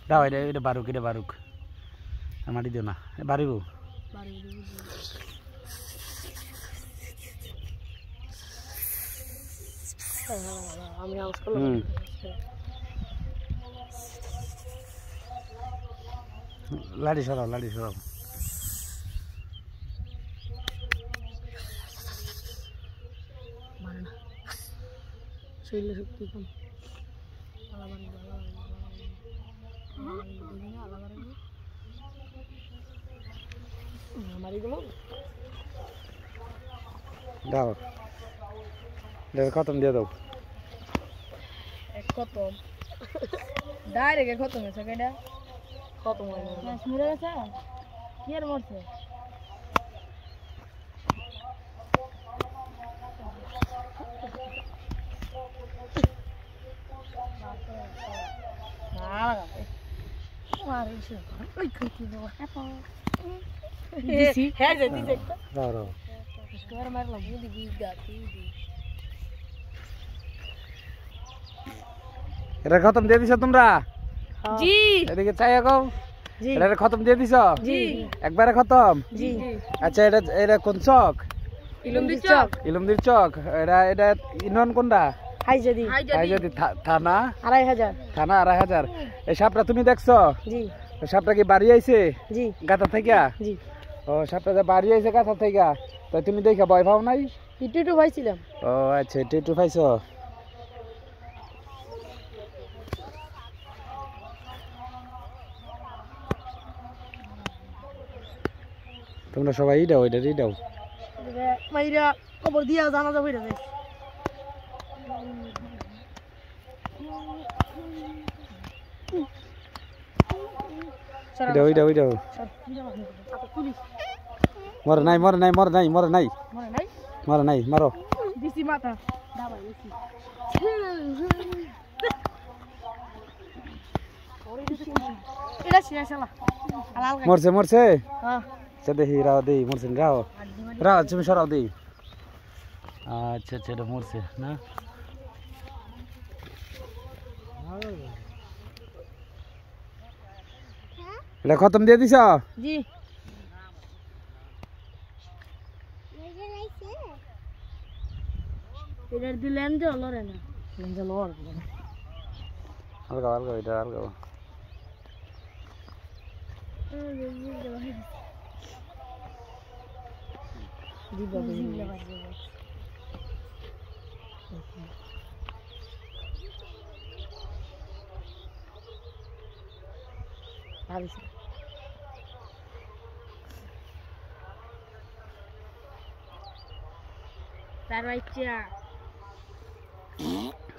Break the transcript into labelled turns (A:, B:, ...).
A: দাও এটা এটা বারুক এটা বারুক আর মাটি দিও না বাড়িব
B: আমি আউস করলাম
A: লাড়ি সরাও লাড়ি সরাও
B: মানে না শরীরে শক্তি কম
A: দাও খতম দিয়ে দাও
B: খতম ডাইরেক্ট খতম হয়েছে কেডা খতম হয় না মরে গেছে কি আর মরছে
A: এটা খতম দিয়ে দিছ তোমরা
B: জি
A: এদিকে চাই আগাও
B: জি
A: এটা খতম দিয়ে দিছ
B: জি
A: একবারে খতম
B: জি
A: আচ্ছা এটা এটা কোন চক
B: ইলমদির চক
A: ইলমদির চক এটা এটা ইউনিয়ন কোনটা
B: হাইজাদি
A: হাইজাদি থানা
B: 2500
A: থানা 2500 এই সাপটা তুমি দেখছো
B: জি
A: এই সাপটা কি বাড়ি আইছে
B: জি
A: গাতা থেকে
B: জি
A: ও সাপটা যে বাড়ি আইছে গাতা থেকে তো তুমি দেখা ভয় পাও নাই
B: একটু ভাইছিলাম
A: ও আচ্ছা একটু পাইছো তোমরা সবাই দাও এটা দাও
B: মাইরা খবর দিয়া জানা যাবে রে
A: দাও দাও দাও মরে নাই মরে নাই মরে নাই মরে নাই মরে নাই মারো
B: দিছি মাথা দাবাই দিছি এটা শেষলা হালাল
A: মরছে মরছে
B: হ্যাঁ
A: আচ্ছা দেখি রাও দেই মরছে রাও রাও তুমি সরাও দেই আচ্ছা আচ্ছা এটা মরছে না এটা খতম দিয়ে দিছ
B: জি এটা দিলেন যে লরে না লেঞ্জা লর
A: আলগা আলগা এটা আলগা
B: জি বাবা ভাবিস তার বাচ্চা